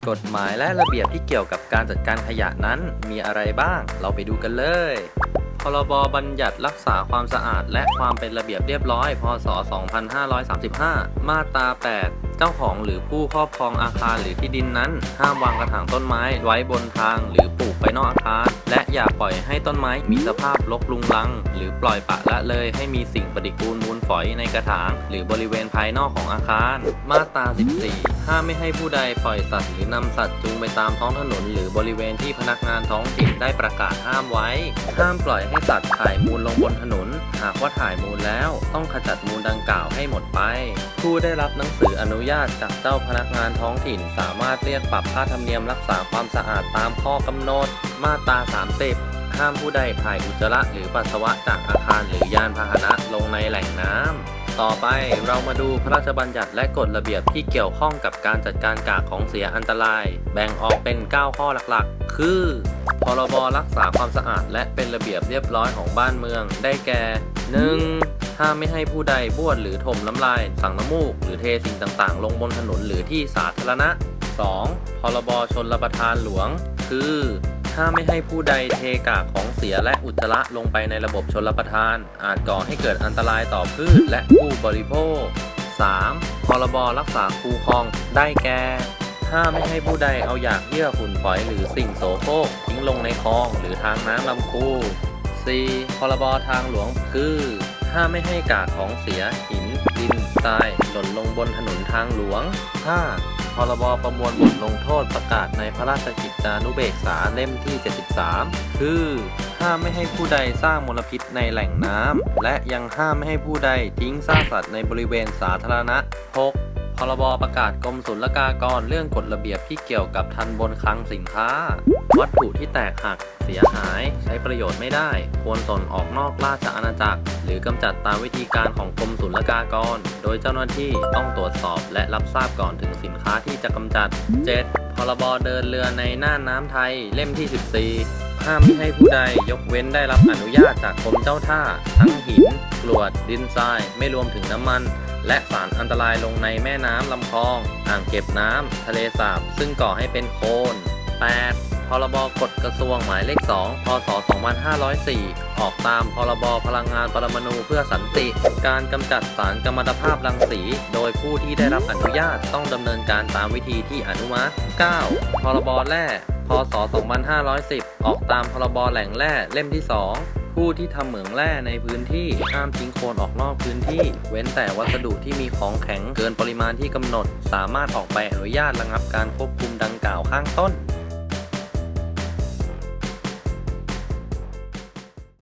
กฎหมายและระเบียบที่เกี่ยวกับการจัดการขยะนั้นมีอะไรบ้างเราไปดูกันเลยพรบบัญญัติรักษาความสะอาดและความเป็นระเบียบเรียบร้อยพ.ศ. 2535 มาตรา 8 เจ้าของหรือผู้ครอบครองอาคารหรือที่ดินนั้นห้ามวางกระถางต้นไม้ไว้บนทางหรือปลูกไปนอกอาคารและอย่าปล่อยให้ต้นไม้มีสภาพรกรุงรังหรือปล่อยปละละเลยให้มีสิ่งปฏิกูลมูลฝอยในกระถางหรือบริเวณภายนอกของอาคารมาตรา 14 ห้ามไม่ให้ผู้ใดปล่อยสัตว์หรือนำสัตว์จูงไปตามท้องถนนหรือบริเวณที่พนักงานท้องถิ่นได้ประกาศห้ามไว้ห้ามปล่อยให้สัตว์ถ่ายมูลลงบนถนนหากว่าถ่ายมูลแล้วต้องขจัดมูลดังกล่าวให้หมดไปผู้ได้รับหนังสืออนุญาตจากเจ้าพนักงานท้องถิ่นสามารถเรียกปรับค่าธรรมเนียมรักษาความสะอาดตามข้อกำหนดมาตรา 30 ห้ามผู้ใดถ่ายอุจจาระหรือปัสสาวะจากอาคารหรือยานพาหนะลงในแหล่งน้ำต่อไปเรามาดูพระราชบัญญัติและกฎระเบียบที่เกี่ยวข้องกับการจัดการกากของเสียอันตรายแบ่งออกเป็น 9 ข้อหลักๆคือพรบรักษาความสะอาดและเป็นระเบียบเรียบร้อยของบ้านเมืองได้แก่ 1. ห้ามไม่ให้ผู้ใดบ้วนหรือถมน้ำลายสั่งน้ำมูกหรือเทสิ่งต่างๆลงบนถนนหรือที่สาธารณะ 2. พรบชลประทานหลวงคือห้ามไม่ให้ผู้ใดเทกากของเสียและอุจจาระลงไปในระบบชลประทานอาจก่อให้เกิดอันตรายต่อพืชและผู้บริโภค 3. พรบรักษาคูคลองได้แก่ห้ามไม่ให้ผู้ใดเอาหยากเยื่อฝุ่นฝอยหรือสิ่งโสโครกทิ้งลงในคลองหรือทางน้ำลำคู 4. พรบทางหลวงคือห้ามไม่ให้กากของเสียหินดินทรายหล่นลงบนถนนทางหลวง 5. พรบประมวลบทลงโทษประกาศในพระราชกิจจานุเบกษาเล่มที่ 73 คือห้ามไม่ให้ผู้ใดสร้างมลพิษในแหล่งน้ำและยังห้ามไม่ให้ผู้ใดทิ้งซากสัตว์ในบริเวณสาธารณะ 6. พรบประกาศกรมศุลกากรเรื่องกฎระเบียบที่เกี่ยวกับทัณฑ์บนคลังสินค้าวัตถุที่แตกหักเสียหายใช้ประโยชน์ไม่ได้ควรส่งออกนอกราชอาณาจักรหรือกำจัดตามวิธีการของกรมศุลกากรโดยเจ้าหน้าที่ต้องตรวจสอบและรับทราบก่อนถึงสินค้าที่จะกำจัด 7. พรบเดินเรือในน่านน้ำไทยเล่มที่ 14 ห้ามไม่ให้ผู้ใดยกเว้นได้รับอนุญาตจากกรมเจ้าท่าทั้งหินกรวดดินทรายไม่รวมถึงน้ำมันและสารอันตรายลงในแม่น้ำลำคลองอ่างเก็บน้ำทะเลสาบซึ่งก่อให้เป็นโคลน 8. พรบกฎกระทรวงหมายเลข 2 พ.ศ. 2504 ออกตามพรบพลังงานปรมาณูเพื่อสันติการกำจัดสารกัมมันตภาพรังสีโดยผู้ที่ได้รับอนุญาตต้องดำเนินการตามวิธีที่อนุมัติ 9. พรบแร่ พ.ศ. 2510 ออกตามพรบแหล่งแร่เล่มที่ 2ผู้ที่ทำเหมืองแร่ในพื้นที่ห้ามทิ้งโคลนออกนอกพื้นที่เว้นแต่วัสดุที่มีของแข็งเกินปริมาณที่กำหนดสามารถออกใบอนุญาตระงับการควบคุมดังกล่าวข้างต้น